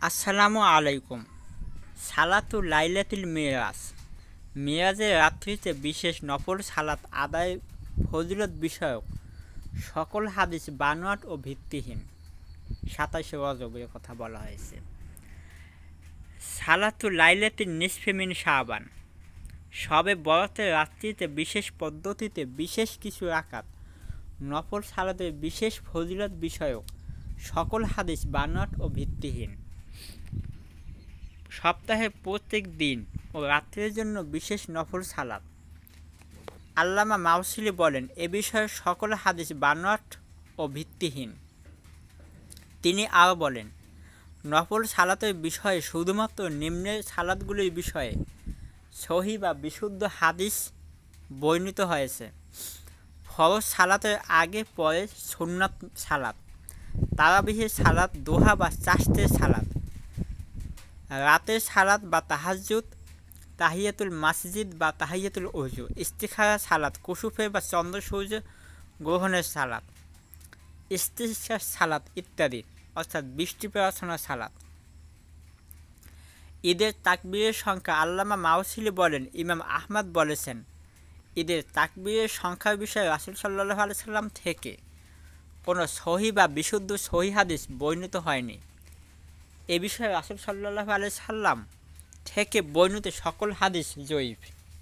আসসালামু আলাইকুম। সালাতু লাইলাতুল মিরাজ, মিরাজের রাত্রিতে বিশেষ নফল সালাত আদায় ফজিলত বিষয়ক সকল হাদিস বানোয়াট ও ভিত্তিহীন। 27 রজবের কথা বলা হয়েছে। সালাতু লাইলাতুন নিসফি মিন শাবান, শবে বরাতের রাত্রিতে বিশেষ পদ্ধতিতে বিশেষ কিছু রাকাত নফল সালাতের বিশেষ ফজিলত বিষয়ক সকল হাদিস বানোয়াট ও ভিত্তিহীন। সপ্তাহে প্রত্যেক দিন ও রাত্রের জন্য বিশেষ নফল সালাত। আল্লামা মাওসিলি বলেন, এ বিষয়ে সকল হাদিস বানোয়াট ও ভিত্তিহীন। তিনি আরও বলেন, নফল সালাতের বিষয়ে শুধুমাত্র নিম্নের সালাতগুলির বিষয়ে সহি বা বিশুদ্ধ হাদিস বর্ণিত হয়েছে। ফরজ সালাতের আগে পরে সুন্নাত সালাত, তারাবিহের সালাত, দোহা বা চাশতের সালাত, রাতের সালাত বা তাহাজ্জুদ, তাহিয়াতুল মসজিদ বা তাহিয়াতুল ওযু, ইস্তিখারা সালাত, কুসুফের বা চন্দ্র সূর্য গ্রহণের সালাত, ইস্তিসকার সালাত ইত্যাদি, অর্থাৎ বৃষ্টি প্রার্থনার সালাত। ঈদের তাকবীরের সংখ্যা আল্লামা মাওসিলি বলেন, ইমাম আহমদ বলেছেন, ঈদের তাকবীরের সংখ্যার বিষয়ে রাসূল সাল্লাল্লাহু আলাইহি সাল্লাম থেকে কোনো সহি বা বিশুদ্ধ সহি হাদিস বর্ণিত হয়নি। এ বিষয়ে রাসূল সাল্লাল্লাহু আলাইহি সাল্লাম থেকে বর্ণিত সকল হাদিস জয়ীফ।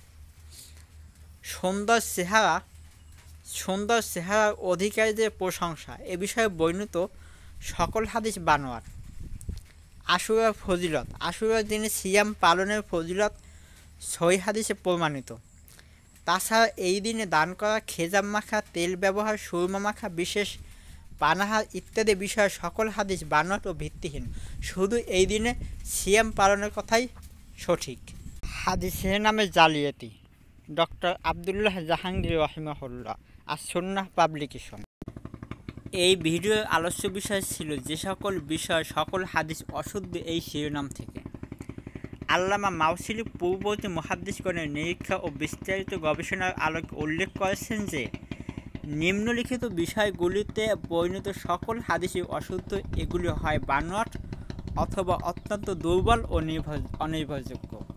সুন্দর চেহারার অধিকারীদের প্রশংসা, এ বিষয়ে বর্ণিত সকল হাদিস বানোয়াট। আশুরার ফজিলত, আশুরার দিনে সিয়াম পালনের ফজিলত সহিহ হাদিসে প্রমাণিত। তাছাড়া এই দিনে দান করা, খেজাব মাখা, তেল ব্যবহার, সুরমা মাখা, বিশেষ পানাহার ইত্যাদি বিষয়ে সকল হাদিস বানোয়াট ও ভিত্তিহীন। শুধু এই দিনে সিয়াম পালনের কথাই সঠিক। হাদিসের নামে জালিয়াতি, ডক্টর আবদুল্লাহ জাহাঙ্গীর রহিমাহুল্লাহ, আস-সুন্নাহ পাবলিকেশন। এই ভিডিওর আলোচ্য বিষয় ছিল যে সকল বিষয় সকল হাদিস অশুদ্ধ, এই শিরোনাম থেকে। আল্লামা মাওসিলি পূর্ববর্তী মুহাদ্দিসগণের নিরীক্ষা ও বিস্তারিত গবেষণার আলোকে উল্লেখ করেছেন যে নিম্নলিখিত বিষয়গুলিতে বর্ণিত সকল হাদিসই অশুদ্ধ। এগুলি হয় বানোয়াট অথবা অত্যন্ত দুর্বল ও অনির্ভরযোগ্য।